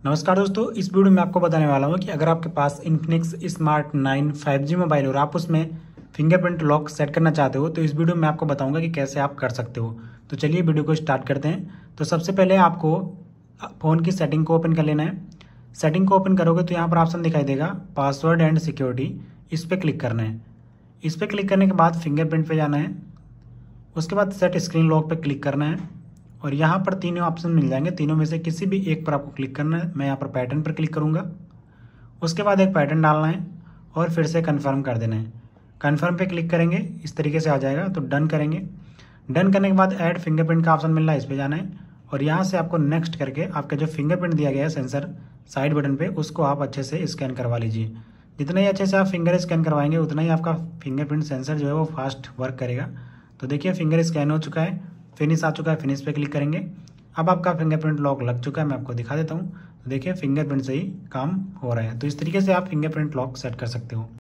नमस्कार दोस्तों, इस वीडियो में आपको बताने वाला हूँ कि अगर आपके पास इन्फिनिक्स स्मार्ट 9 5G मोबाइल और आप उसमें फिंगरप्रिंट लॉक सेट करना चाहते हो तो इस वीडियो में आपको बताऊंगा कि कैसे आप कर सकते हो। तो चलिए वीडियो को स्टार्ट करते हैं। तो सबसे पहले आपको फ़ोन की सेटिंग को ओपन कर लेना है। सेटिंग को ओपन करोगे तो यहाँ पर ऑप्शन दिखाई देगा पासवर्ड एंड सिक्योरिटी, इस पर क्लिक करना है। इस पर क्लिक करने के बाद फिंगरप्रिंट पर जाना है, उसके बाद सेट स्क्रीन लॉक पर क्लिक करना है और यहाँ पर तीनों ऑप्शन मिल जाएंगे। तीनों में से किसी भी एक पर आपको क्लिक करना है। मैं यहाँ पर पैटर्न पर क्लिक करूँगा, उसके बाद एक पैटर्न डालना है और फिर से कन्फर्म कर देना है। कन्फर्म पे क्लिक करेंगे, इस तरीके से आ जाएगा तो डन करेंगे। डन करने के बाद ऐड फिंगरप्रिंट का ऑप्शन मिल रहा है, इस पर जाना है और यहाँ से आपको नेक्स्ट करके आपका जो फिंगरप्रिंट दिया गया है सेंसर साइड बटन पे, उसको आप अच्छे से स्कैन करवा लीजिए। जितना ही अच्छे से आप फिंगर स्कैन करवाएंगे उतना ही आपका फिंगरप्रिंट सेंसर जो है वो फास्ट वर्क करेगा। तो देखिए फिंगर स्कैन हो चुका है, फिनिश आ चुका है, फिनिश पे क्लिक करेंगे। अब आपका फिंगरप्रिंट लॉक लग चुका है, मैं आपको दिखा देता हूँ। तो देखिए फिंगरप्रिंट से ही काम हो रहा है। तो इस तरीके से आप फिंगरप्रिंट लॉक सेट कर सकते हो।